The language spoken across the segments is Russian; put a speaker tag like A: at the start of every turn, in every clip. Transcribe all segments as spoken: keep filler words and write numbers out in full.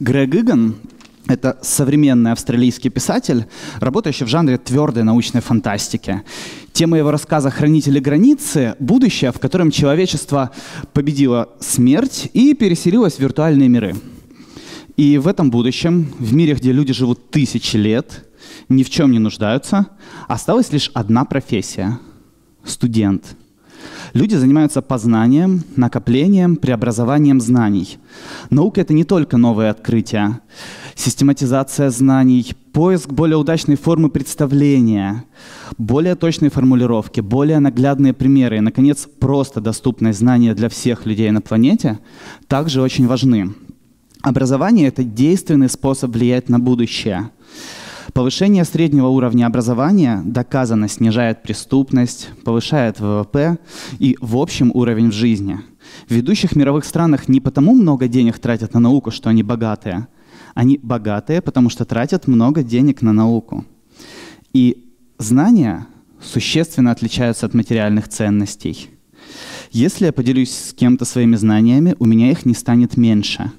A: Грег Иган — это современный австралийский писатель, работающий в жанре твердой научной фантастики. Тема его рассказа «Хранители границы» — будущее, в котором человечество победило смерть и переселилось в виртуальные миры. И в этом будущем, в мире, где люди живут тысячи лет, ни в чем не нуждаются, осталась лишь одна профессия — студент. Люди занимаются познанием, накоплением, преобразованием знаний. Наука — это не только новые открытия, систематизация знаний, поиск более удачной формы представления, более точные формулировки, более наглядные примеры и, наконец, просто доступные знания для всех людей на планете также очень важны. Образование — это действенный способ влиять на будущее. Повышение среднего уровня образования доказанно снижает преступность, повышает ВВП и, в общем, уровень в жизни. В ведущих мировых странах не потому много денег тратят на науку, что они богатые. Они богатые, потому что тратят много денег на науку. И знания существенно отличаются от материальных ценностей. Если я поделюсь с кем-то своими знаниями, у меня их не станет меньше.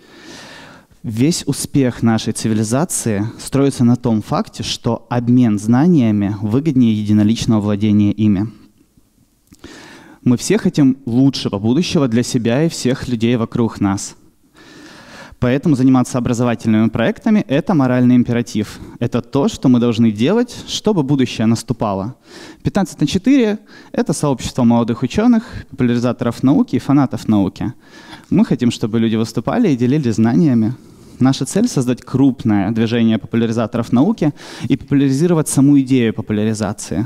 A: Весь успех нашей цивилизации строится на том факте, что обмен знаниями выгоднее единоличного владения ими. Мы все хотим лучшего будущего для себя и всех людей вокруг нас. Поэтому заниматься образовательными проектами — это моральный императив. Это то, что мы должны делать, чтобы будущее наступало. пятнадцать на четыре — это сообщество молодых ученых, популяризаторов науки и фанатов науки. Мы хотим, чтобы люди выступали и делились знаниями. Наша цель — создать крупное движение популяризаторов науки и популяризировать саму идею популяризации.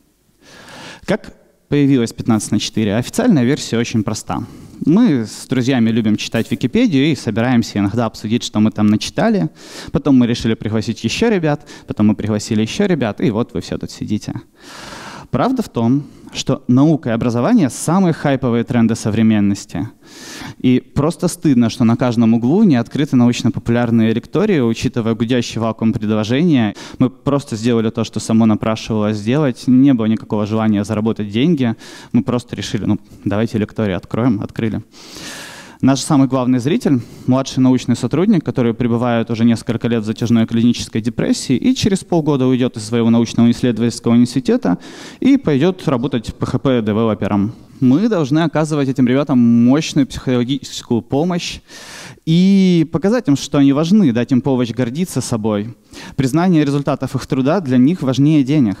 A: Как появилась пятнадцать на четыре? Официальная версия очень проста. Мы с друзьями любим читать Википедию и собираемся иногда обсудить, что мы там начитали. Потом мы решили пригласить еще ребят, потом мы пригласили еще ребят, и вот вы все тут сидите. Правда в том, что наука и образование — самые хайповые тренды современности. И просто стыдно, что на каждом углу не открыты научно-популярные лектории, учитывая гудящий вакуум предложения. Мы просто сделали то, что само напрашивалось сделать. Не было никакого желания заработать деньги. Мы просто решили, ну, давайте лектории откроем, открыли. Наш самый главный зритель — младший научный сотрудник, который пребывает уже несколько лет в затяжной клинической депрессии и через полгода уйдет из своего научного исследовательского университета и пойдет работать пи эйч пи-девелопером. Мы должны оказывать этим ребятам мощную психологическую помощь и показать им, что они важны, дать им повод гордиться собой. Признание результатов их труда для них важнее денег.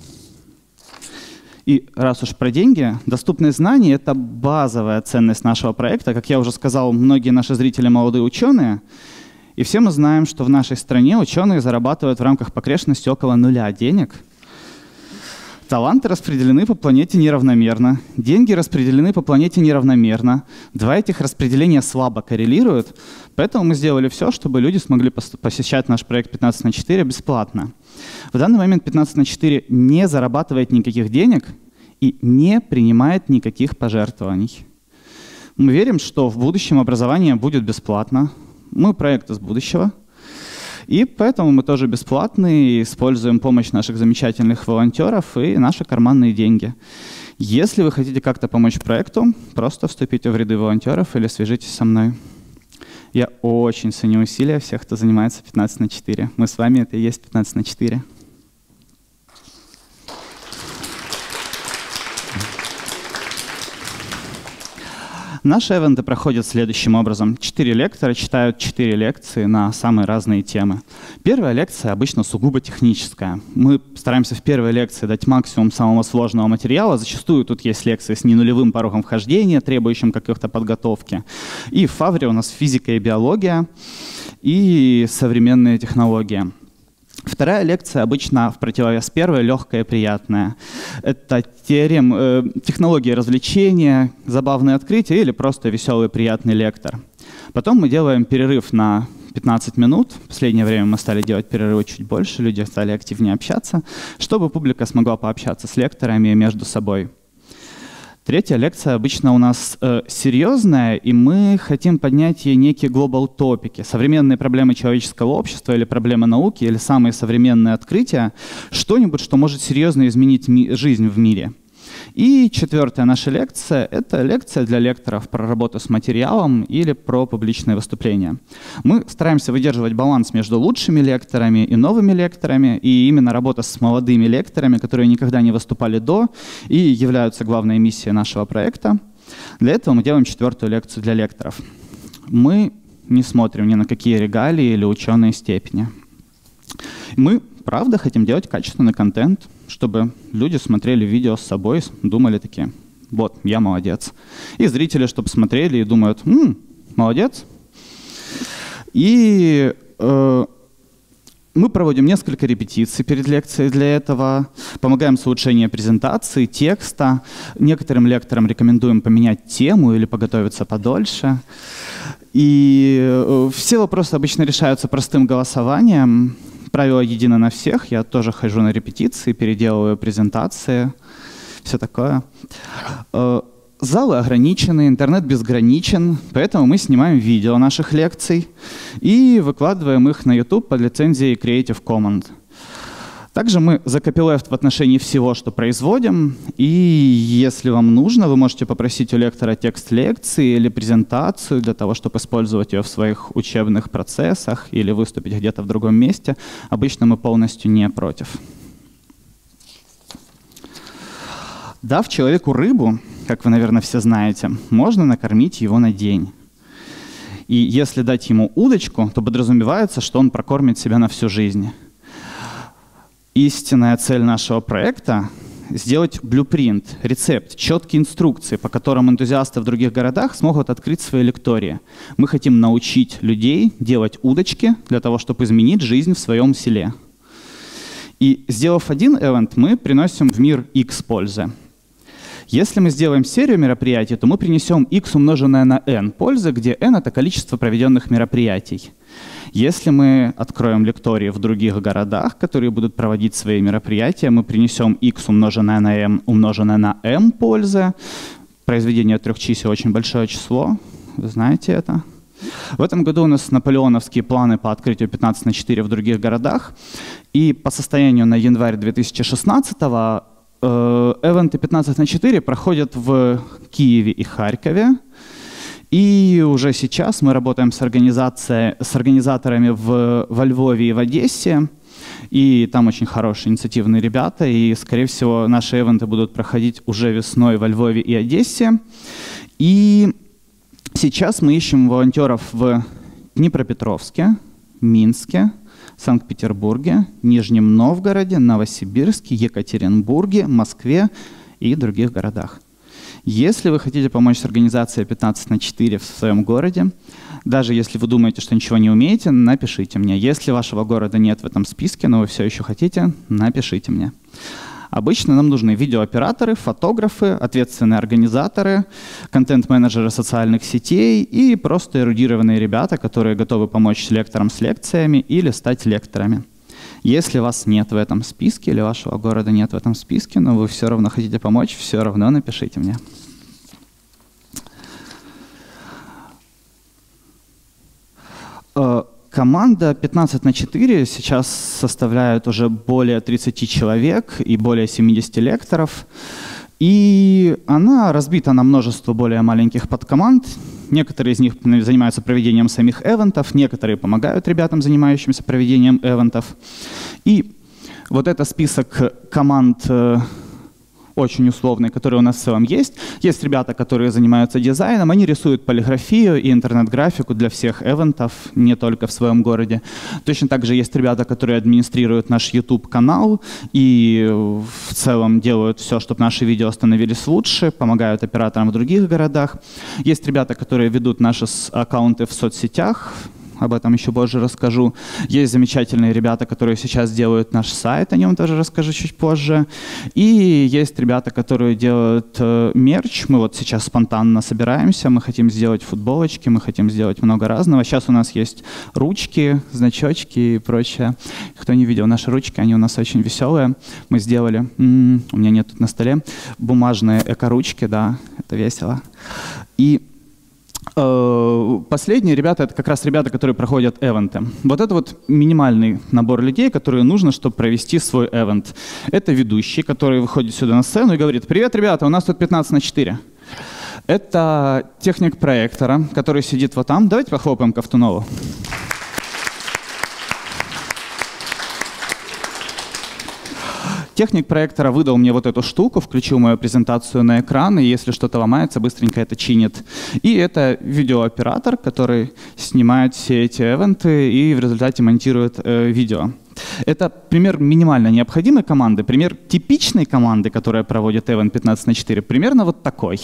A: И раз уж про деньги, доступные знания — это базовая ценность нашего проекта. Как я уже сказал, многие наши зрители — молодые ученые. И все мы знаем, что в нашей стране ученые зарабатывают в рамках погрешности около нуля денег. Таланты распределены по планете неравномерно. Деньги распределены по планете неравномерно. Два этих распределения слабо коррелируют. Поэтому мы сделали все, чтобы люди смогли посещать наш проект пятнадцать на четыре бесплатно. В данный момент пятнадцать на четыре не зарабатывает никаких денег и не принимает никаких пожертвований. Мы верим, что в будущем образование будет бесплатно. Мы проект из будущего. И поэтому мы тоже бесплатные и используем помощь наших замечательных волонтеров и наши карманные деньги. Если вы хотите как-то помочь проекту, просто вступите в ряды волонтеров или свяжитесь со мной. Я очень ценю усилия всех, кто занимается пятнадцать на четыре. Мы с вами — это и есть пятнадцать на четыре. Наши ивенты проходят следующим образом. Четыре лектора читают четыре лекции на самые разные темы. Первая лекция обычно сугубо техническая. Мы стараемся в первой лекции дать максимум самого сложного материала. Зачастую тут есть лекции с ненулевым порогом вхождения, требующим каких-то подготовки. И в Фавре у нас физика и биология, и современные технологии. Вторая лекция обычно в противовес первой, легкая и приятная. Это теорем, э, технологии развлечения, забавные открытия или просто веселый приятный лектор. Потом мы делаем перерыв на пятнадцать минут. В последнее время мы стали делать перерывы чуть больше, люди стали активнее общаться, чтобы публика смогла пообщаться с лекторами между собой. Третья лекция обычно у нас э, серьезная, и мы хотим поднять ей некие global топики, современные проблемы человеческого общества или проблемы науки, или самые современные открытия, что-нибудь, что может серьезно изменить ми- жизнь в мире. И четвертая наша лекция — это лекция для лекторов про работу с материалом или про публичные выступления. Мы стараемся выдерживать баланс между лучшими лекторами и новыми лекторами, и именно работа с молодыми лекторами, которые никогда не выступали до и являются главной миссией нашего проекта. Для этого мы делаем четвертую лекцию для лекторов. Мы не смотрим ни на какие регалии или ученые степени. Мы, правда, хотим делать качественный контент, чтобы люди смотрели видео с собой, думали такие: вот, я молодец. И зрители, чтобы смотрели и думают: «М, молодец». И э, мы проводим несколько репетиций перед лекцией для этого, помогаем с улучшением презентации, текста. Некоторым лекторам рекомендуем поменять тему или поготовиться подольше. И все вопросы обычно решаются простым голосованием. Правило едино на всех. Я тоже хожу на репетиции, переделываю презентации, все такое. Залы ограничены, интернет безграничен, поэтому мы снимаем видео наших лекций и выкладываем их на YouTube под лицензией Creative Commons. Также мы за копилефт в отношении всего, что производим, и если вам нужно, вы можете попросить у лектора текст лекции или презентацию для того, чтобы использовать ее в своих учебных процессах или выступить где-то в другом месте. Обычно мы полностью не против. Дав человеку рыбу, как вы, наверное, все знаете, можно накормить его на день. И если дать ему удочку, то подразумевается, что он прокормит себя на всю жизнь. Истинная цель нашего проекта — сделать блюпринт, рецепт, четкие инструкции, по которым энтузиасты в других городах смогут открыть свои лектории. Мы хотим научить людей делать удочки для того, чтобы изменить жизнь в своем селе. И сделав один эвент, мы приносим в мир X пользы. Если мы сделаем серию мероприятий, то мы принесем X умноженное на N пользы, где N — это количество проведенных мероприятий. Если мы откроем лектории в других городах, которые будут проводить свои мероприятия, мы принесем X умноженное на M умноженное на M пользы. Произведение трех чисел — очень большое число, вы знаете это. В этом году у нас наполеоновские планы по открытию пятнадцать на четыре в других городах. И по состоянию на январь две тысячи шестнадцатого эвенты пятнадцать на четыре проходят в Киеве и Харькове. И уже сейчас мы работаем с, организацией, с организаторами в, во Львове и в Одессе. И там очень хорошие инициативные ребята. И, скорее всего, наши эвенты будут проходить уже весной во Львове и Одессе. И сейчас мы ищем волонтеров в Днепропетровске, Минске, Санкт-Петербурге, Нижнем Новгороде, Новосибирске, Екатеринбурге, Москве и других городах. Если вы хотите помочь с организацией пятнадцать на четыре в своем городе, даже если вы думаете, что ничего не умеете, напишите мне. Если вашего города нет в этом списке, но вы все еще хотите, напишите мне. Обычно нам нужны видеооператоры, фотографы, ответственные организаторы, контент-менеджеры социальных сетей и просто эрудированные ребята, которые готовы помочь лекторам с лекциями или стать лекторами. Если вас нет в этом списке или вашего города нет в этом списке, но вы все равно хотите помочь, все равно напишите мне. Команда пятнадцать на четыре сейчас составляет уже более тридцати человек и более семидесяти лекторов. И она разбита на множество более маленьких подкоманд. Некоторые из них занимаются проведением самих эвентов, некоторые помогают ребятам, занимающимся проведением эвентов. И вот это список команд очень условный, который у нас в целом есть. Есть ребята, которые занимаются дизайном, они рисуют полиграфию и интернет-графику для всех эвентов, не только в своем городе. Точно так же есть ребята, которые администрируют наш YouTube-канал и в целом делают все, чтобы наши видео становились лучше, помогают операторам в других городах. Есть ребята, которые ведут наши аккаунты в соцсетях, об этом еще позже расскажу. Есть замечательные ребята, которые сейчас делают наш сайт, о нем тоже расскажу чуть позже. И есть ребята, которые делают э, мерч. Мы вот сейчас спонтанно собираемся, мы хотим сделать футболочки, мы хотим сделать много разного. Сейчас у нас есть ручки, значочки и прочее. Кто не видел наши ручки, они у нас очень веселые. Мы сделали, м-м, у меня нет тут на столе, бумажные эко-ручки, да, это весело. И Последние ребята — это как раз ребята, которые проходят эвенты. Вот это вот минимальный набор людей, которые нужно, чтобы провести свой эвент. Это ведущий, который выходит сюда на сцену и говорит: «Привет, ребята, у нас тут пятнадцать на четыре». Это техник проектора, который сидит вот там. Давайте похлопаем Ковтунову. Техник проектора выдал мне вот эту штуку, включил мою презентацию на экран, и если что-то ломается, быстренько это чинит. И это видеооператор, который снимает все эти эвенты и в результате монтирует э, видео. Это пример минимально необходимой команды. Пример типичной команды, которая проводит эвент пятнадцать на четыре, примерно вот такой.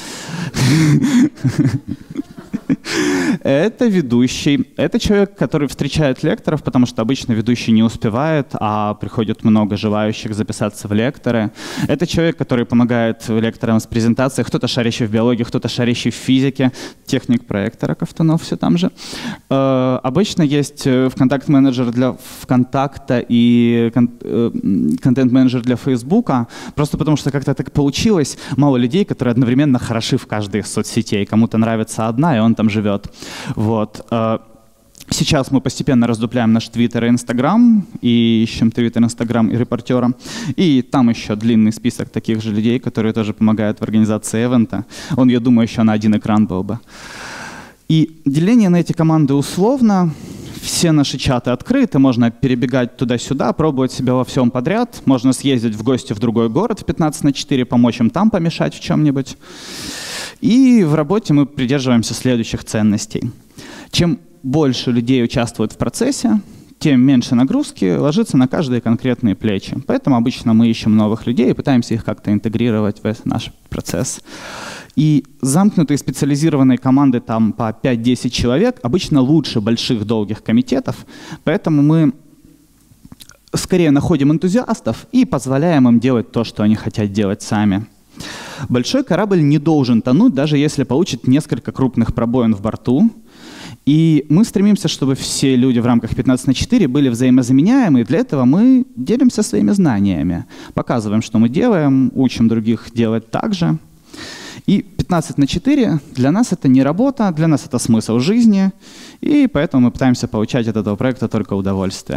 A: Это ведущий. Это человек, который встречает лекторов, потому что обычно ведущий не успевает, а приходит много желающих записаться в лекторы. Это человек, который помогает лекторам с презентацией. Кто-то шарящий в биологии, кто-то шарящий в физике. Техник проектора, Ковтунов, все там же. Э, обычно есть контакт-менеджер для ВКонтакта и кон э, контент-менеджер для Фейсбука. Просто потому что как-то так получилось. Мало людей, которые одновременно хороши в каждой из соцсетей. Кому-то нравится одна, и он там живет. Вот. Сейчас мы постепенно раздупляем наш Твиттер и Инстаграм, и ищем Твиттер, Инстаграм и репортера. И там еще длинный список таких же людей, которые тоже помогают в организации эвента. Он, я думаю, еще на один экран был бы. И деление на эти команды условно. Все наши чаты открыты, можно перебегать туда-сюда, пробовать себя во всем подряд. Можно съездить в гости в другой город в пятнадцать на четыре, помочь им там помешать в чем-нибудь. И в работе мы придерживаемся следующих ценностей. Чем больше людей участвует в процессе, тем меньше нагрузки ложится на каждые конкретные плечи. Поэтому обычно мы ищем новых людей и пытаемся их как-то интегрировать в наш процесс. И замкнутые специализированные команды там по пять-десять человек обычно лучше больших долгих комитетов, поэтому мы скорее находим энтузиастов и позволяем им делать то, что они хотят делать сами. Большой корабль не должен тонуть, даже если получит несколько крупных пробоин в борту. И мы стремимся, чтобы все люди в рамках пятнадцать на четыре были взаимозаменяемы, и для этого мы делимся своими знаниями, показываем, что мы делаем, учим других делать так же. И пятнадцать на четыре для нас это не работа, для нас это смысл жизни, и поэтому мы пытаемся получать от этого проекта только удовольствие.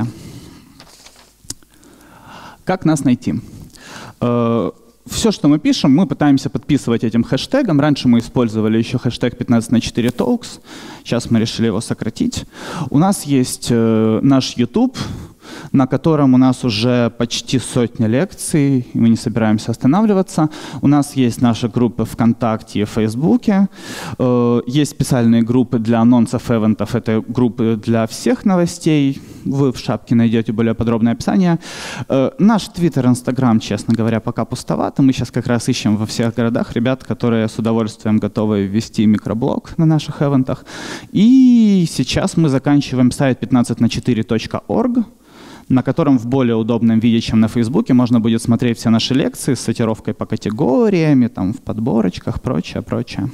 A: Как нас найти? Все, что мы пишем, мы пытаемся подписывать этим хэштегом. Раньше мы использовали еще хэштег пятнадцать на четыре Talks. Сейчас мы решили его сократить. У нас есть э, наш YouTube, на котором у нас уже почти сотня лекций, и мы не собираемся останавливаться. У нас есть наши группы ВКонтакте и Фейсбуке. Э, есть специальные группы для анонсов эвентов. Это группы для всех новостей. Вы в шапке найдете более подробное описание. Э, наш Твиттер, Инстаграм, честно говоря, пока пустовато. Мы сейчас как раз ищем во всех городах ребят, которые с удовольствием готовы ввести микроблог на наших эвентах. И сейчас мы заканчиваем сайт пятнадцать на четыре точка орг, на котором в более удобном виде, чем на Фейсбуке, можно будет смотреть все наши лекции с сортировкой по категориями, там, в подборочках, прочее, прочее.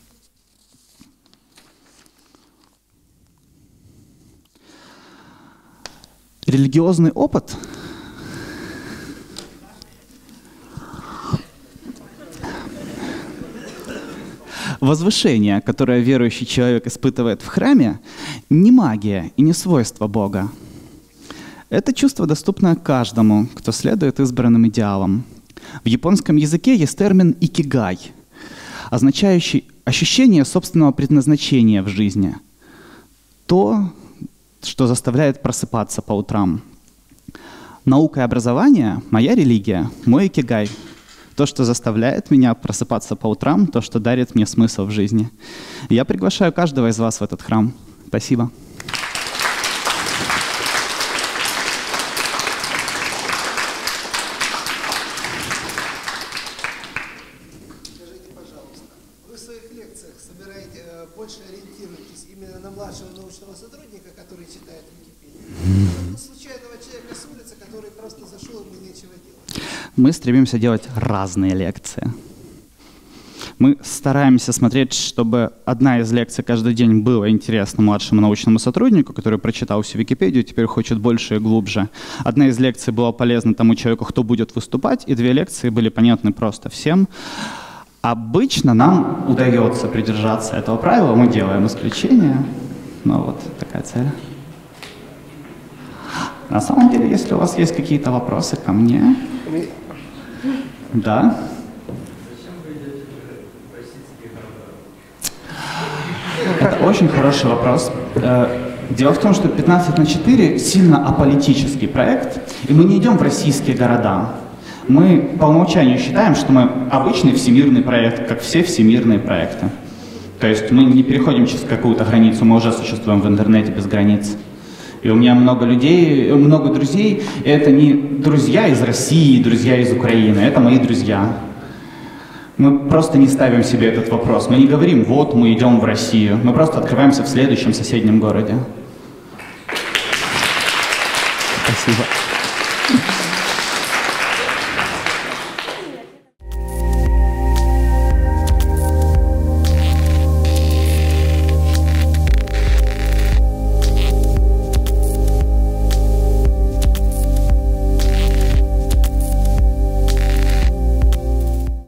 A: Религиозный опыт возвышение, которое верующий человек испытывает в храме, не магия и не свойство Бога. Это чувство доступно каждому, кто следует избранным идеалам. В японском языке есть термин «икигай», означающий ощущение собственного предназначения в жизни. То, что заставляет просыпаться по утрам. Наука и образование — моя религия, мой икигай. То, что заставляет меня просыпаться по утрам, то, что дарит мне смысл в жизни. Я приглашаю каждого из вас в этот храм. Спасибо.
B: Скажите, пожалуйста, вы в своих лекциях собираете, больше ориентируетесь именно на младшего научного сотрудника, который читает Википедию, на случайного человека с улицы, который просто зашел, ему нечего делать?
A: Мы стремимся делать разные лекции. Мы стараемся смотреть, чтобы одна из лекций каждый день была интересна младшему научному сотруднику, который прочитал всю Википедию, теперь хочет больше и глубже. Одна из лекций была полезна тому человеку, кто будет выступать, и две лекции были понятны просто всем. Обычно нам удается придержаться этого правила, мы делаем исключение. Но вот такая цель. На самом деле, если у вас есть какие-то вопросы ко мне... Да? Это очень хороший вопрос. Дело в том, что пятнадцать на четыре сильно аполитический проект, и мы не идем в российские города. Мы по умолчанию считаем, что мы обычный всемирный проект, как все всемирные проекты. То есть мы не переходим через какую-то границу, мы уже существуем в интернете без границ. И у меня много людей, много друзей, и это не друзья из России, друзья из Украины, это мои друзья. Мы просто не ставим себе этот вопрос. Мы не говорим, вот мы идем в Россию. Мы просто открываемся в следующем соседнем городе.